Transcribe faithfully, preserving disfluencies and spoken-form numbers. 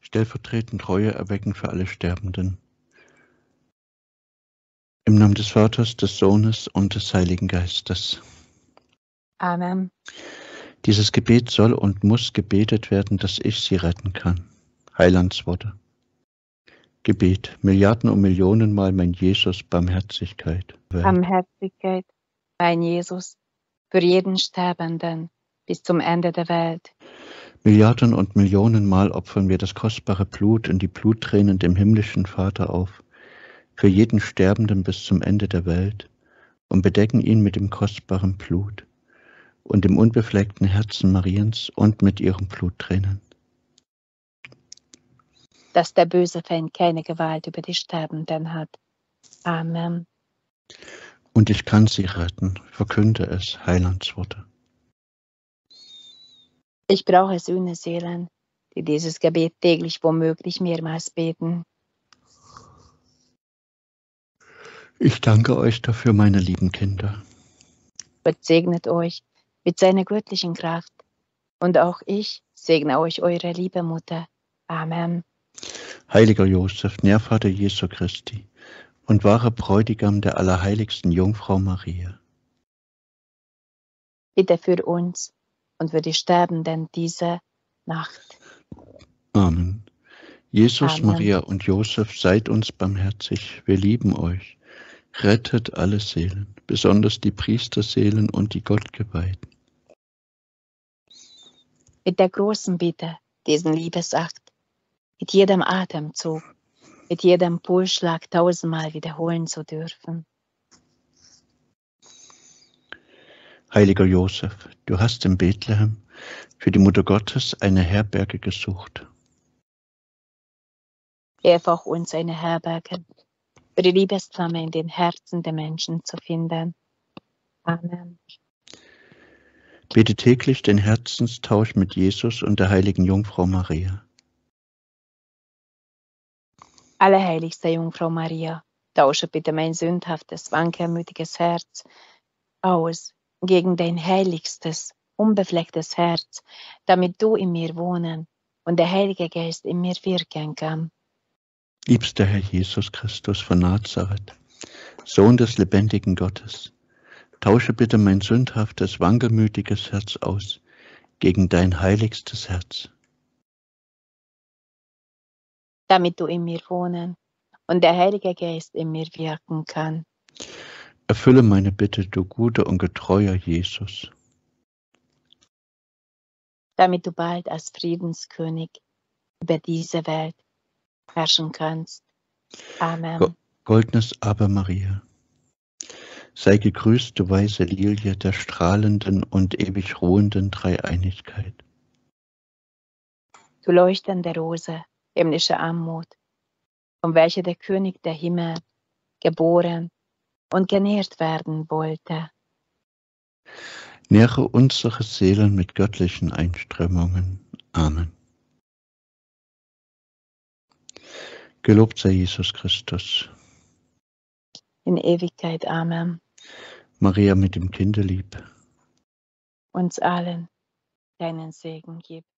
stellvertretend Reue erwecken für alle Sterbenden. Im Namen des Vaters, des Sohnes und des Heiligen Geistes. Amen. Dieses Gebet soll und muss gebetet werden, dass ich sie retten kann. Heilandsworte. Gebet. Milliarden und Millionenmal, mein Jesus, Barmherzigkeit. Barmherzigkeit, mein Jesus, für jeden Sterbenden bis zum Ende der Welt. Milliarden und Millionenmal opfern wir das kostbare Blut in die Bluttränen dem himmlischen Vater auf, für jeden Sterbenden bis zum Ende der Welt, und bedecken ihn mit dem kostbaren Blut und dem unbefleckten Herzen Mariens und mit ihren Bluttränen. Dass der böse Feind keine Gewalt über die Sterbenden hat. Amen. Und ich kann sie retten, verkünde es, Heilandsworte. Ich brauche Sühneseelen, die dieses Gebet täglich womöglich mehrmals beten. Ich danke euch dafür, meine lieben Kinder. Gott segnet euch mit seiner göttlichen Kraft. Und auch ich segne euch, eure liebe Mutter. Amen. Heiliger Josef, Nährvater Jesu Christi und wahrer Bräutigam der allerheiligsten Jungfrau Maria, Bitte für uns und für die Sterbenden dieser Nacht. Amen. Jesus, Amen. Maria und Josef, seid uns barmherzig, wir lieben euch. Rettet alle Seelen, besonders die Priesterseelen und die Gottgeweihten. Mit der großen Bitte, diesen Liebesakt, mit jedem Atemzug, mit jedem Pulsschlag tausendmal wiederholen zu dürfen. Heiliger Josef, du hast in Bethlehem für die Mutter Gottes eine Herberge gesucht. Hilf auch uns, eine Herberge für die Liebesflamme in den Herzen der Menschen zu finden. Amen. Bete täglich den Herzenstausch mit Jesus und der heiligen Jungfrau Maria. Allerheiligste Jungfrau Maria, tausche bitte mein sündhaftes, wankelmütiges Herz aus gegen dein heiligstes, unbeflecktes Herz, damit du in mir wohnen und der Heilige Geist in mir wirken kann. Liebster Herr Jesus Christus von Nazareth, Sohn des lebendigen Gottes, tausche bitte mein sündhaftes, wankelmütiges Herz aus gegen dein heiligstes Herz, damit du in mir wohnen und der Heilige Geist in mir wirken kann. Erfülle meine Bitte, du guter und getreuer Jesus, damit du bald als Friedenskönig über diese Welt herrschen kannst. Amen. Go- Goldnes Ave Maria. Sei gegrüßt, du weiße Lilie der strahlenden und ewig ruhenden Dreieinigkeit. Du leuchtende Rose, himmlische Anmut, um welche der König der Himmel geboren und genährt werden wollte. Nähre unsere Seelen mit göttlichen Einströmungen. Amen. Gelobt sei Jesus Christus. In Ewigkeit. Amen. Maria mit dem Kinde lieb. Uns allen deinen Segen gib.